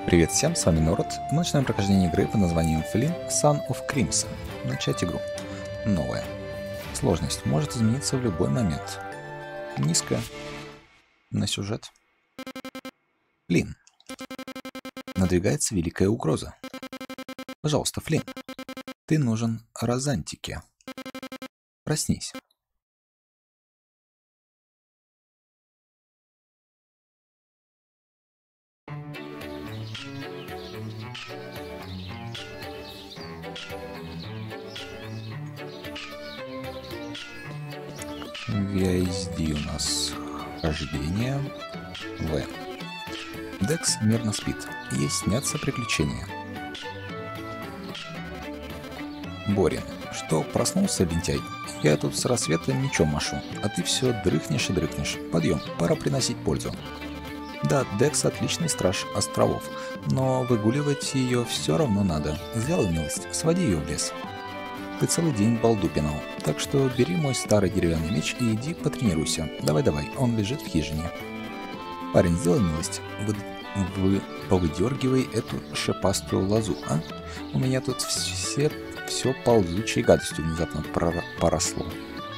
Привет всем, с вами Норд. Мы начинаем прохождение игры под названием Flynn Son of Crimson. Начать игру. Новая. Сложность может измениться в любой момент. Низкая. На сюжет. Флинн. Надвигается великая угроза. Пожалуйста, Флинн. Ты нужен Розантике. Проснись. VSD у нас хождение. В. Декс мирно спит. Ей снятся приключения. Борин. Что, проснулся, лентяй? Я тут с рассвета мечом машу, а ты все дрыхнешь и дрыхнешь. Подъем, пора приносить пользу. Да, Декс отличный страж островов, но выгуливать ее все равно надо. Сделай милость, своди ее в лес. Ты целый день балду пинал, так что бери мой старый деревянный меч и иди потренируйся. Давай-давай, он лежит в хижине. Парень, сделай милость, повыдергивай эту шипастую лозу, а? У меня тут все ползучей гадостью внезапно поросло.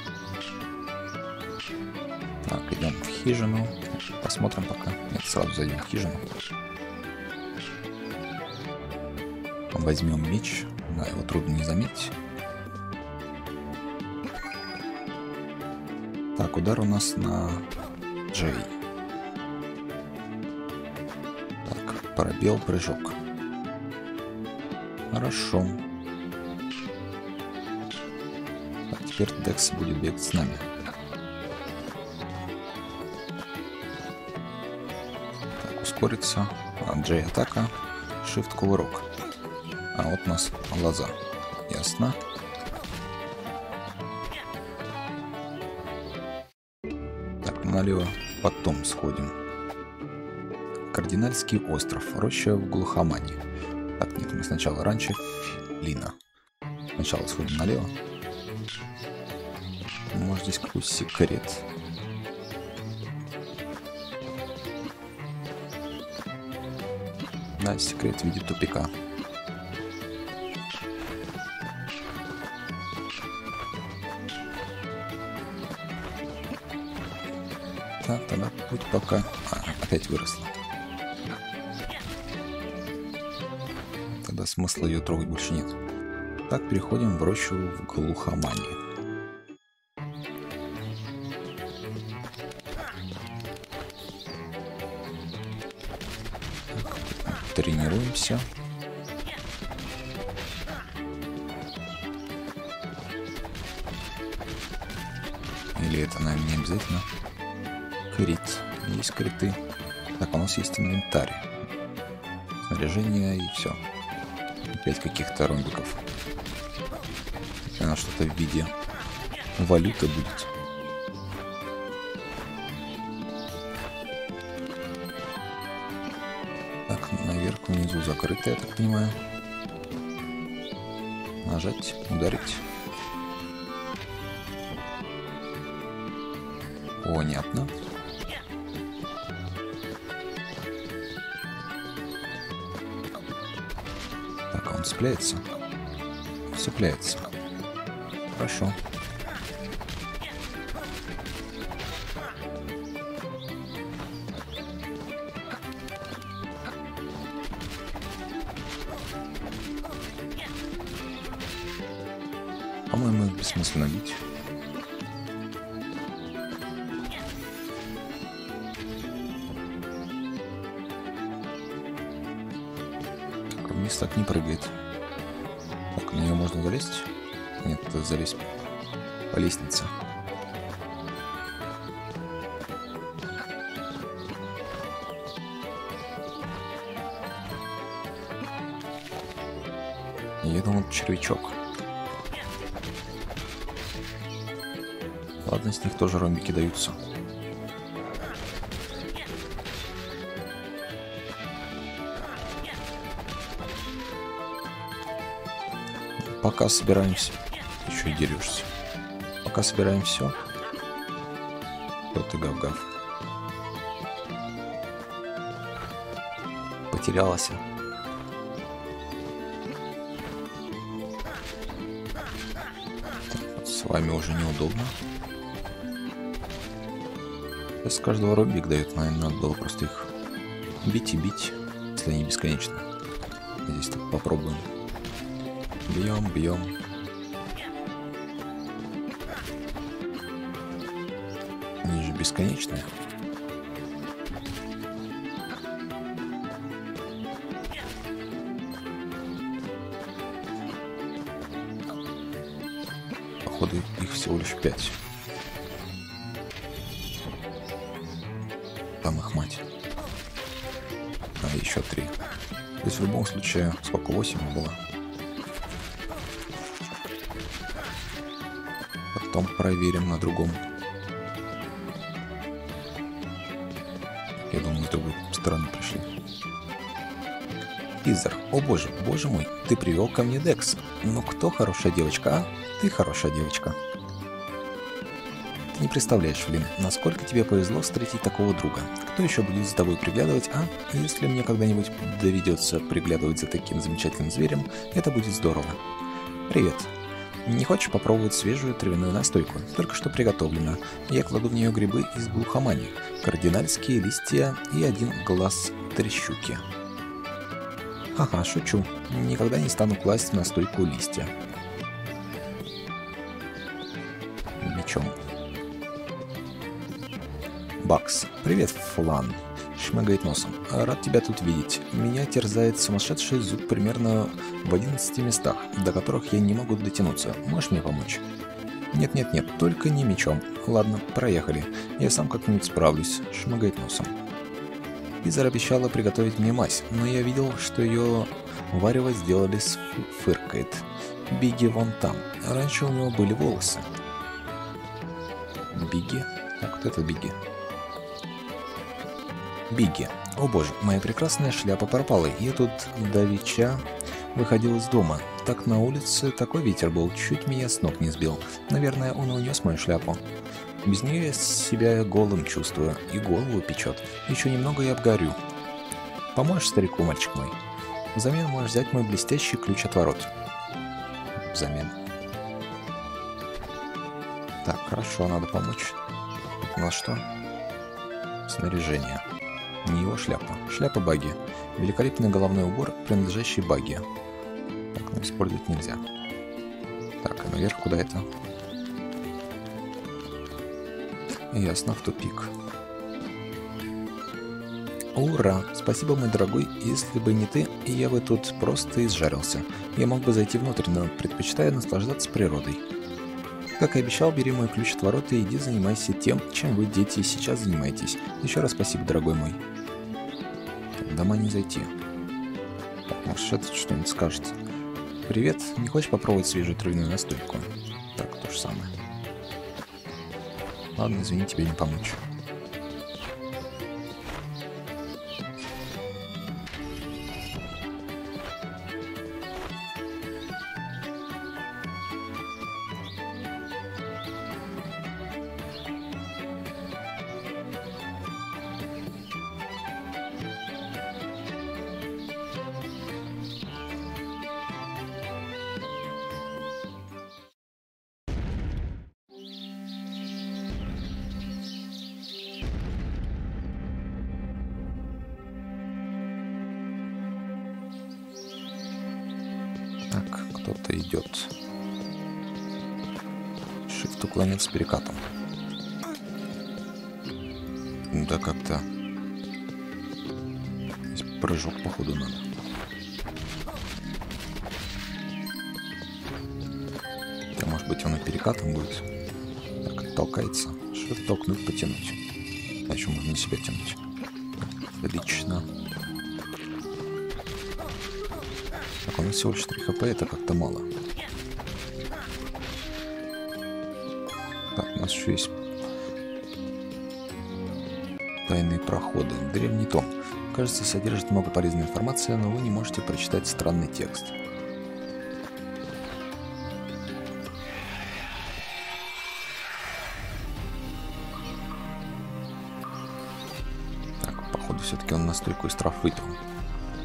Так, идем в хижину. Посмотрим пока. Нет, сразу зайдем в хижину. Возьмем меч. Да, его трудно не заметить. Так, удар у нас на Джей. Так, пробел, прыжок. Хорошо. Так, теперь Декс будет бегать с нами. Так, ускориться. Джей атака. Shift кувырок. А вот у нас лоза. Ясно. Так, налево потом сходим. Кардинальский остров. Роща в глухомане. Так, нет, мы сначала раньше Флина. Сначала сходим налево. Может, здесь какой-то секрет. Да, секрет в виде тупика. Так, тогда путь пока... опять выросла. Тогда смысла ее трогать больше нет. Так, переходим в рощу в глухомане. Тренируемся. Или это, наверное, не обязательно. Крит. Есть криты. Так, у нас есть инвентарь. Снаряжение и все. Опять каких-то ромбиков. Наверное, что-то в виде валюты будет. Так, наверх, внизу закрыто, я так понимаю. Нажать, ударить. Понятно. Так, он цепляется? Цепляется. Хорошо. По-моему, их бессмысленно бить. Так, вниз так не прыгает. Так, на нее можно залезть? Нет, это залезть по лестнице. Я думал, червячок. Ладно, с них тоже ромбики даются. Пока собираемся. Еще и дерешься. Пока собираем все. Вот и гав-гав. потерялась. Так, вот с вами уже неудобно. Сейчас каждого робик дают, наверное, надо было просто их бить и бить, если они бесконечны. Здесь так попробуем. Бьем, бьем. Они же бесконечные. Походу их всего лишь 5. Там их мать. А еще 3. То есть в любом случае, сколько, 8 было. Потом проверим на другом. Я думаю, с другой стороны пришли. Изер, о боже, боже мой, ты привел ко мне Декс. Ну кто хорошая девочка, а? Ты хорошая девочка. Ты не представляешь, Флинн, насколько тебе повезло встретить такого друга. Кто еще будет за тобой приглядывать, а? Если мне когда-нибудь доведется приглядывать за таким замечательным зверем, это будет здорово. Привет. Не хочешь попробовать свежую травяную настойку? Только что приготовлена. Я кладу в нее грибы из глухомани, кардинальские листья и 1 глаз трещуки. Ага, шучу. Никогда не стану класть в настойку листья. Мечом. Бакс. Привет, Флан. Шмыгает носом. Рад тебя тут видеть. Меня терзает сумасшедший зуд примерно в 11 местах, до которых я не могу дотянуться. Можешь мне помочь? Нет-нет-нет, только не мечом. Ладно, проехали. Я сам как-нибудь справлюсь. Шмыгает носом. Изер обещала приготовить мне мазь, но я видел, что ее варево сделали с фыркает. Бигги вон там. Раньше у него были волосы. Бигги? Так, кто это Бигги? Бигги. О боже, моя прекрасная шляпа пропала. Я тут давеча выходил из дома. Так на улице такой ветер был, чуть меня с ног не сбил. Наверное, он унес мою шляпу. Без нее я себя голым чувствую, и голову печет. Еще немного и обгорю. Поможешь старику, мальчик мой? Взамен можешь взять мой блестящий ключ от ворот. Взамен. Так, хорошо, надо помочь. На что? Снаряжение. Не его шляпа. Шляпа Багги. Великолепный головной убор, принадлежащий Багги. Так, но использовать нельзя. Так, а наверх куда это? Ясно, в тупик. Ура! Спасибо, мой дорогой. Если бы не ты, я бы тут просто изжарился. Я мог бы зайти внутрь, но предпочитаю наслаждаться природой. Как и обещал, бери мой ключ от ворот и иди занимайся тем, чем вы, дети, сейчас занимаетесь. Еще раз спасибо, дорогой мой. Так, дома не зайти. Так, может, этот что-нибудь скажет. Привет, не хочешь попробовать свежую травяную настойку? Так, то же самое. Ладно, извини, тебе не помочь. Так, кто-то идет. Shift уклониться с перекатом. Да как-то... Здесь прыжок, походу, надо. Да, может быть, он и перекатом будет. Так, толкается. Shift толкнуть, потянуть. А еще можно на себя тянуть. Отлично. Так, у нас всего лишь 3 хп, это как-то мало. Так, у нас еще есть тайные проходы. Древний том. Кажется, содержит много полезной информации, но вы не можете прочитать странный текст. Так, походу, все-таки он настойку из трав выпил.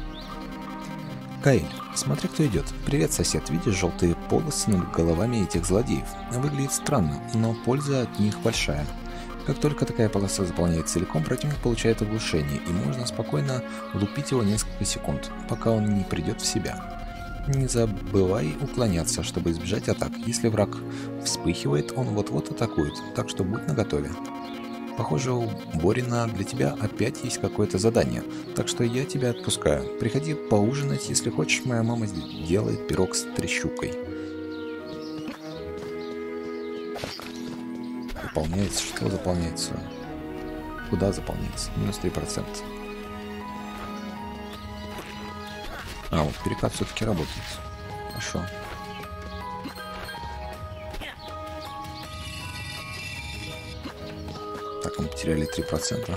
Каэль, смотри, кто идет. Привет, сосед. Видишь желтые полосы над головами этих злодеев? Выглядит странно, но польза от них большая. Как только такая полоса заполняется целиком, противник получает оглушение, и можно спокойно лупить его несколько секунд, пока он не придет в себя. Не забывай уклоняться, чтобы избежать атак. Если враг вспыхивает, он вот-вот атакует, так что будь наготове. Похоже, у Борина для тебя опять есть какое-то задание, так что я тебя отпускаю. Приходи поужинать, если хочешь, моя мама делает пирог с трещукой. Так. Заполняется. Что заполняется? Куда заполняется? Минус 3%. А, вот перекат все-таки работает. Хорошо. Так, мы потеряли 3%.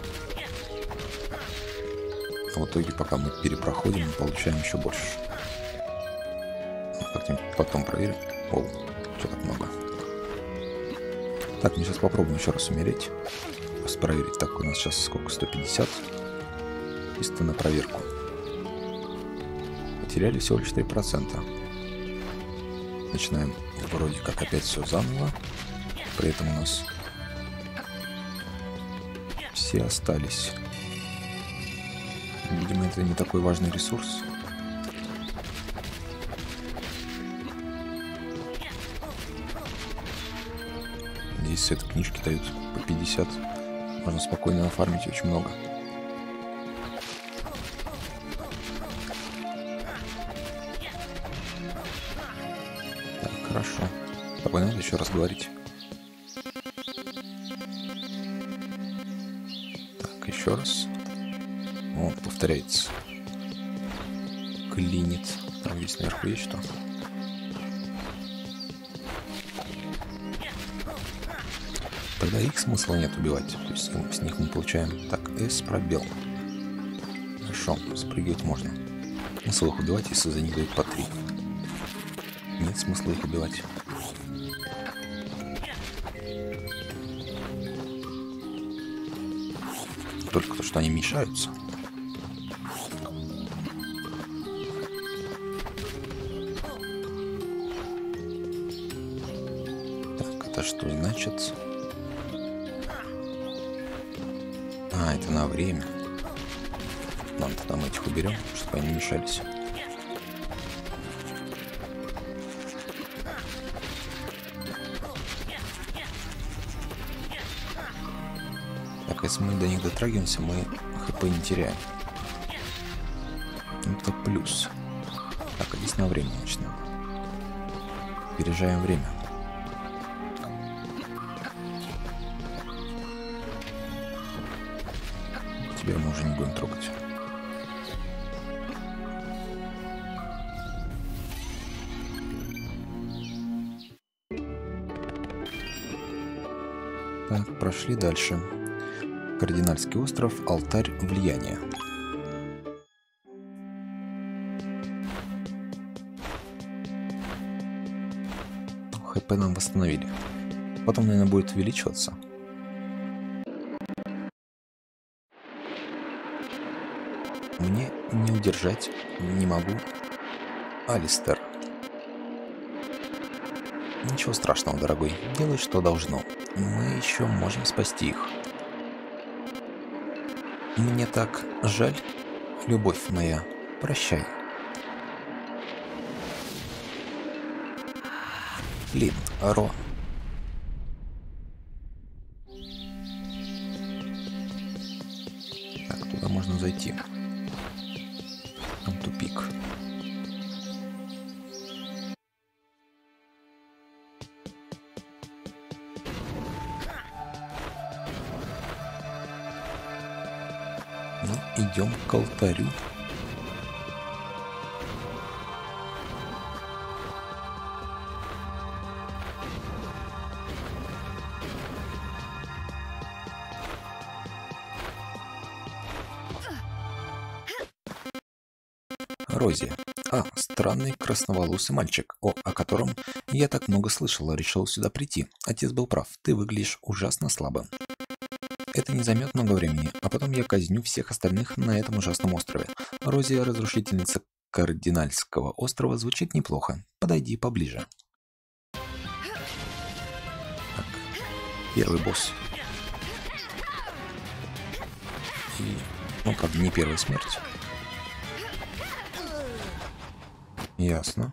А в итоге, пока мы перепроходим, мы получаем еще больше. Как-нибудь потом проверим. О, что так много. Так, мы сейчас попробуем еще раз умереть. Просто проверить. Так, у нас сейчас сколько? 150. Чисто на проверку. Потеряли всего лишь 3%. Начинаем вроде как опять все заново. При этом у нас все остались. Видимо, это не такой важный ресурс. Здесь с этой книжки дают по 50. Можно спокойно нафармить очень много. Так, хорошо. С тобой надо еще раз говорить. Так, еще раз. О, повторяется. Клинит. Там здесь наверху есть что? Тогда их смысла нет убивать. То есть с них мы получаем... Так, S пробел. Хорошо, спрыгивать можно. Смысл их убивать, если за них дают по 3. Нет смысла их убивать. Только то, что они мешаются. Так, это что значит? А, это на время. Нам тогда мы этих уберем, чтобы они не мешались. Так, если мы до них дотрагиваемся, мы хп не теряем. Это плюс. Так, а здесь на время начнем. Опережаем время. Теперь мы уже не будем трогать. Так, прошли дальше. Кардинальский остров, алтарь влияния. ХП нам восстановили. Потом, наверное, будет увеличиваться. Мне не удержать не могу. Алистер. Ничего страшного, дорогой. Делай, что должно. Мы еще можем спасти их. Мне так жаль, любовь моя. Прощай. Блин, Ро. Так, туда можно зайти. Там тупик. Ну, идем к алтарю. Рози. А, странный красноволосый мальчик, о котором я так много слышала, решил сюда прийти. Отец был прав, ты выглядишь ужасно слабым. Это не займет много времени, а потом я казню всех остальных на этом ужасном острове. Рози — разрушительница Кардинальского острова звучит неплохо. Подойди поближе. Так, первый босс. И, ну, как не первая смерть. Ясно.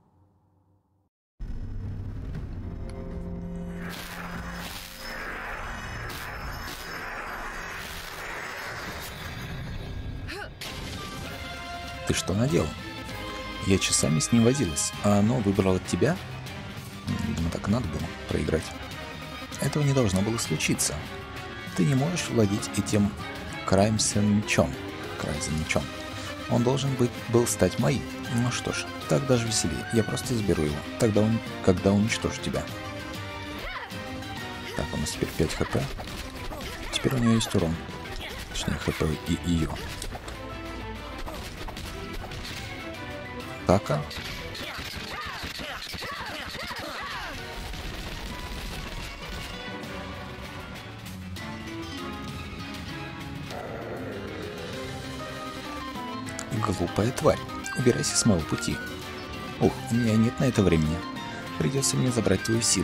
Ты что наделал? Я часами с ним возилась, а оно выбрало тебя? Видимо, так и надо было проиграть. Этого не должно было случиться. Ты не можешь владеть этим Краймзен мечом. Он должен был стать моим. Ну что ж, так даже веселее. Я просто заберу его, когда уничтожу тебя. Так, у нас теперь 5 хп. Теперь у нее есть урон. Точнее, хп и ее. Атака. Глупая тварь. Убирайся с моего пути. Ух, у меня нет на это времени. Придется мне забрать твою силу.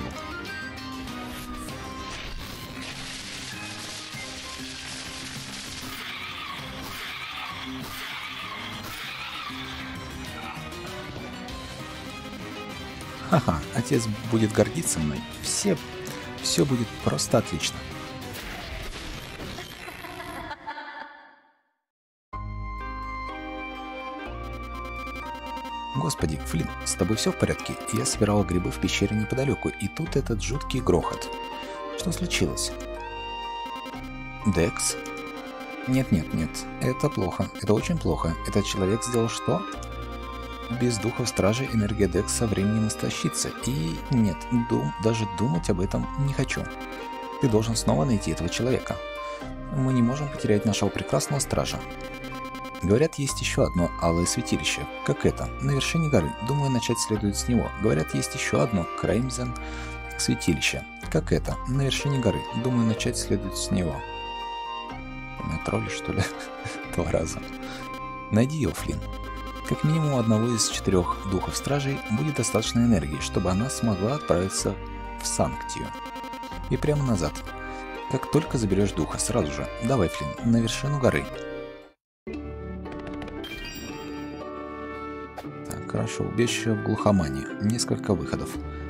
Ха-ха, отец будет гордиться мной. Все будет просто отлично. Господи, Флинн, с тобой все в порядке? Я собирала грибы в пещере неподалеку, и тут этот жуткий грохот. Что случилось? Декс? Нет, это плохо, это очень плохо. Этот человек сделал что? Без духов стражи энергия Декс со временем истощится. И нет, даже думать об этом не хочу. Ты должен снова найти этого человека. Мы не можем потерять нашего прекрасного стража. Говорят, есть еще одно алое святилище. Как это? На вершине горы. Думаю, начать следует с него. Говорят, есть еще одно Краймзен святилище. Как это? На вершине горы. Думаю, начать следует с него. На тролле, что ли? 2 раза. Найди его, Флинн. Как минимум у одного из 4 духов стражей будет достаточно энергии, чтобы она смогла отправиться в Санктию. И прямо назад. Как только заберешь духа, сразу же. Давай, Флинн, на вершину горы. Так, хорошо. Убежище в глухомане. Несколько выходов.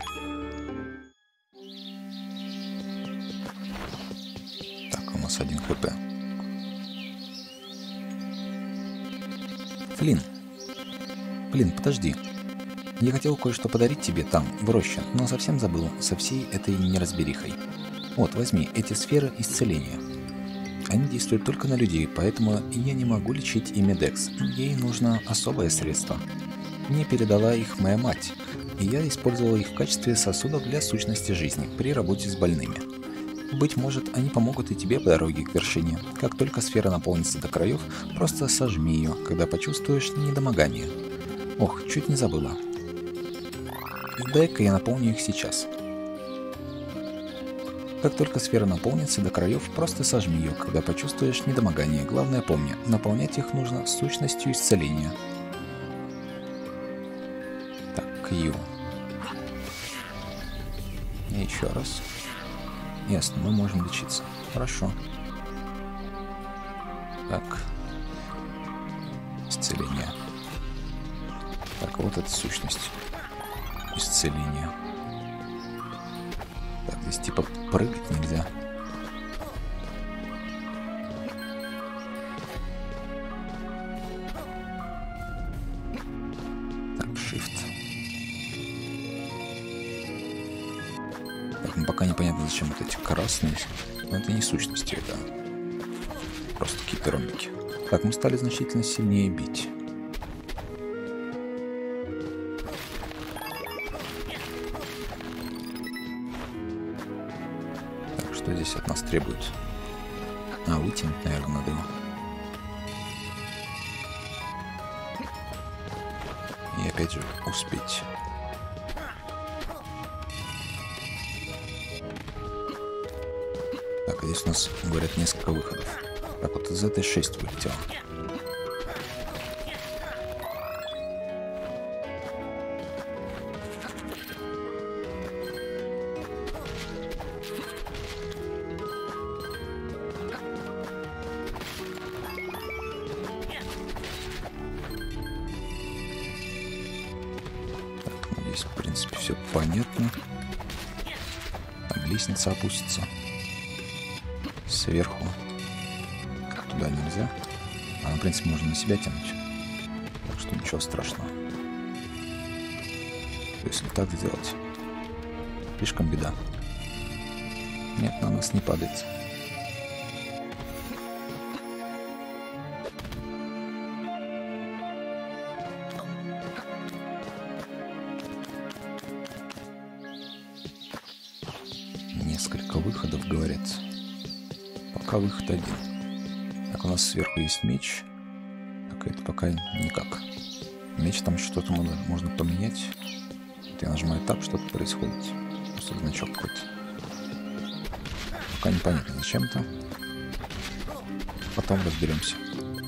Так, у нас 1 хп. Флинн, подожди. Я хотел кое-что подарить тебе там, в роще, но совсем забыл со всей этой неразберихой. Вот, возьми эти сферы исцеления. Они действуют только на людей, поэтому я не могу лечить ими Декс. Ей нужно особое средство. Мне передала их моя мать, и я использовал их в качестве сосудов для сущности жизни при работе с больными. Быть может, они помогут и тебе по дороге к вершине. Как только сфера наполнится до краев, просто сожми ее, когда почувствуешь недомогание. Ох, чуть не забыла. Дай-ка я наполню их сейчас. Как только сфера наполнится до краев, просто сожми ее, когда почувствуешь недомогание. Главное помни, наполнять их нужно сущностью исцеления. Так, Q. И еще раз. Ясно, мы можем лечиться. Хорошо. Так. Исцеление. Так, вот эта сущность. Исцеление. Так, здесь типа прыгать нельзя. Так, Shift. Так, ну пока непонятно, зачем вот эти красные. Но это не сущности, это просто какие-то ромбики. Так, мы стали значительно сильнее бить. Что здесь от нас требует? А, вытянуть, наверное, надо его. И опять же успеть. Так, здесь у нас, говорят, несколько выходов. Так, вот из этой 6 вылетело. Здесь, в принципе, все понятно. Там лестница опустится. Сверху. Туда нельзя. Она, в принципе, можно на себя тянуть. Так что ничего страшного. Если так сделать, слишком беда. Нет, на нас не падает. Несколько выходов, говорят. Пока выход один. Так, у нас сверху есть меч. Так, это пока никак. Меч там что-то можно поменять. Вот я нажимаю Tab, что-то происходит. Просто значок какой-то. Пока непонятно зачем это. Потом разберемся.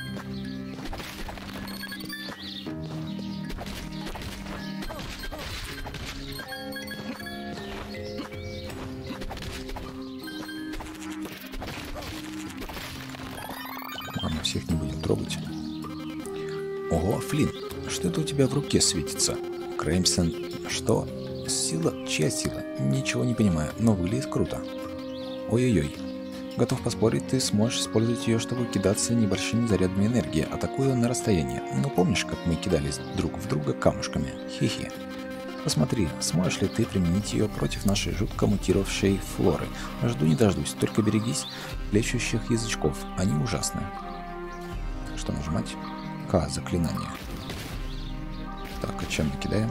Ладно, всех не будем трогать. Ого, Флинн, что это у тебя в руке светится? Креймсон, что? Сила? Чья сила? Ничего не понимаю, но выглядит круто. Ой-ой-ой. Готов поспорить, ты сможешь использовать ее, чтобы кидаться небольшими зарядами энергии, атакуя на расстояние. Ну помнишь, как мы кидались друг в друга камушками? Хи-хи. Посмотри, сможешь ли ты применить ее против нашей жутко мутировавшей флоры. Жду не дождусь, только берегись лечащих язычков, они ужасны. Что нажимать? К, заклинание. Так, а чем мы кидаем?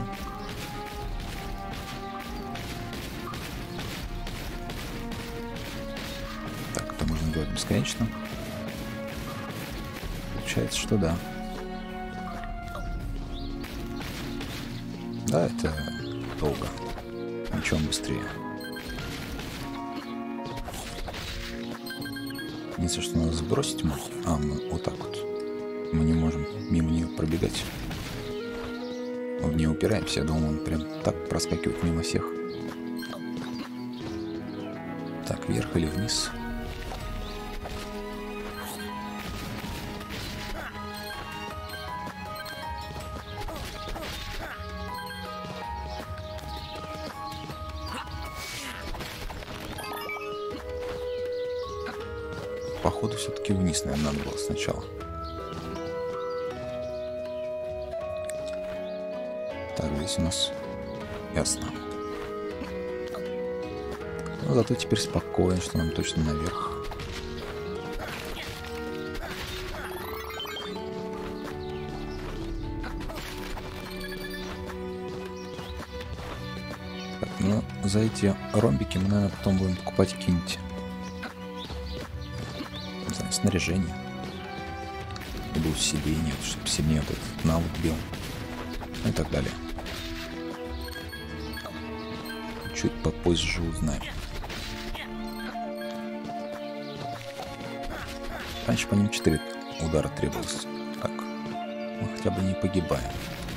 Так, это можно делать бесконечно. Получается, что да. Да, это долго. Мечом быстрее. Единственное, что надо сбросить мы. Мы вот так вот. Мы не можем мимо нее пробегать. Мы в нее упираемся. Я думал, он прям так проскакивает мимо всех. Так, вверх или вниз? Походу, все-таки вниз, наверное, надо было сначала. Так, здесь у нас ясно. Но зато теперь спокойно, что нам точно наверх. Так, ну, за эти ромбики мы, наверное, потом будем покупать какие-нибудь, не знаю, снаряжение. Либо усиление, чтобы сильнее вот этот навык бил. Ну и так далее. Чуть попозже узнаем. Раньше по ним 4 удара требовалось. Так, мы хотя бы не погибаем.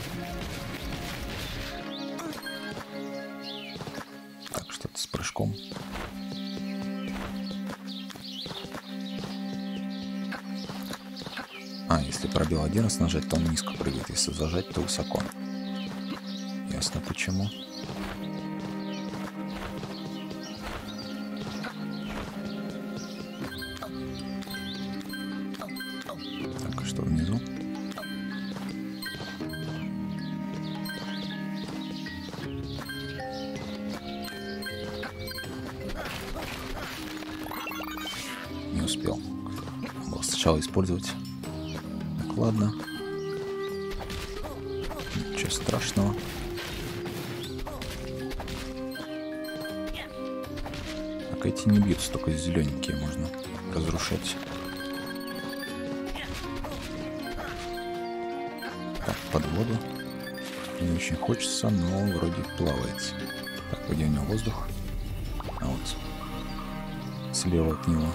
Так, что-то с прыжком. Если пробел один раз нажать, то он низко прыгает. Если зажать, то высоко. Ясно почему. Так, а что внизу? Не успел. Было сначала использовать. Так, ладно. Ничего страшного. Так, эти не бьются, только зелененькие можно разрушать. Так, под воду. Не очень хочется, но вроде плавает. Так, где у него воздух? А вот слева от него.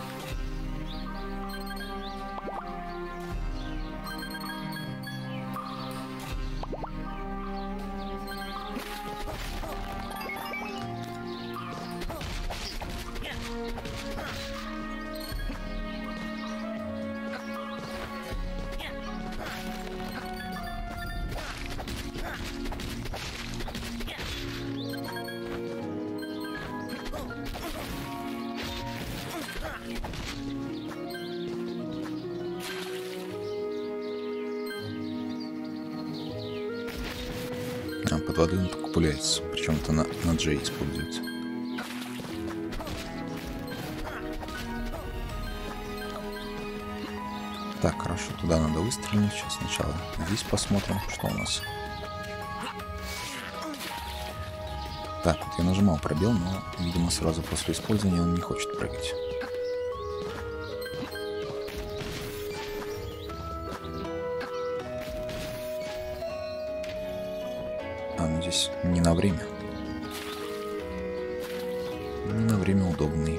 А, под водой он только пуляется. Причем это на Джей используется. Так, хорошо, туда надо выстрелить. Сейчас сначала здесь посмотрим, что у нас. Так, вот я нажимал пробел, но, видимо, сразу после использования он не хочет прыгать. А, ну здесь не на время. Не на время удобный.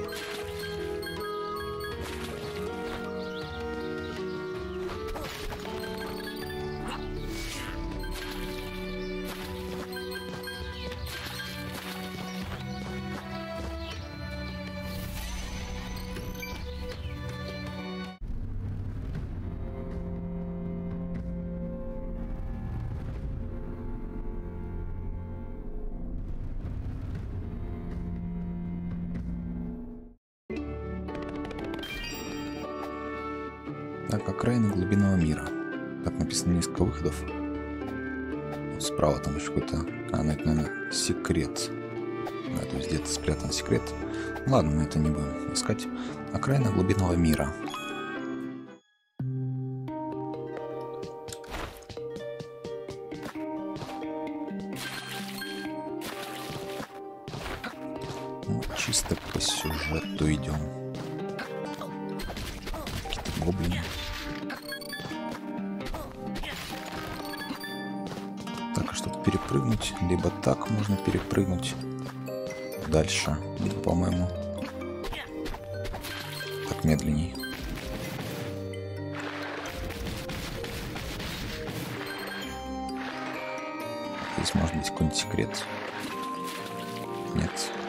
Так, окраины глубинного мира. Так написано несколько выходов. Вот справа там еще какой-то... А, ну это, наверное, секрет. Да, то есть где-то спрятан секрет. Ладно, мы это не будем искать. Окраина глубинного мира. Ну, чисто по сюжету идем. Какие-то гоблины. Так, а чтобы перепрыгнуть, либо так можно перепрыгнуть дальше, либо, по-моему, так медленней. Здесь может быть какой-нибудь секрет. Нет.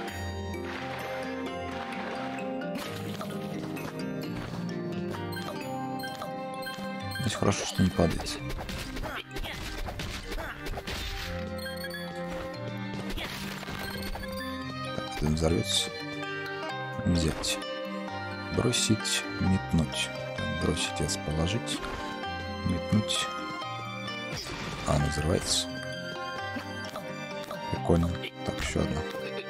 Здесь хорошо, что не падает. Так, это взорвется. Взять. Бросить, метнуть. Так, бросить, расположить. Метнуть. А, она взрывается. Прикольно. Так, еще одна.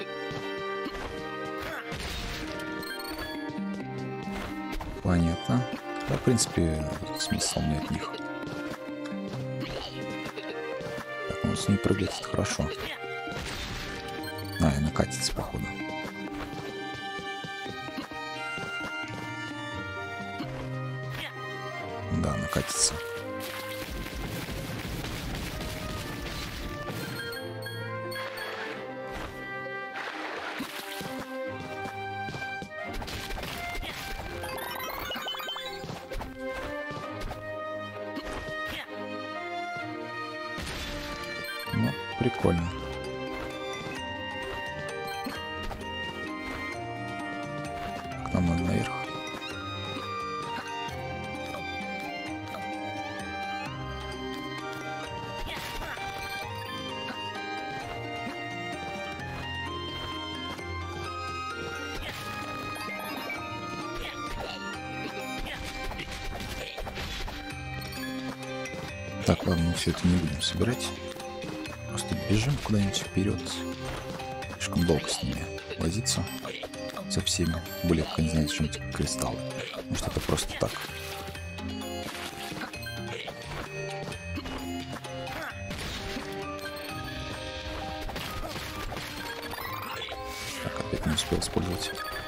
Понятно. Да, в принципе, смысл не от них. Так, ну с ней прыгать это хорошо. А, и накатится, походу. Да, накатится. Ну, прикольно. Так, нам надо наверх. Так, ладно, мы все это не будем собирать. Просто бежим куда-нибудь вперед. Слишком долго с ними возиться. Со всеми. Более пока не знаю, зачем эти кристаллы. Может, это просто так. Так, опять не успел использовать.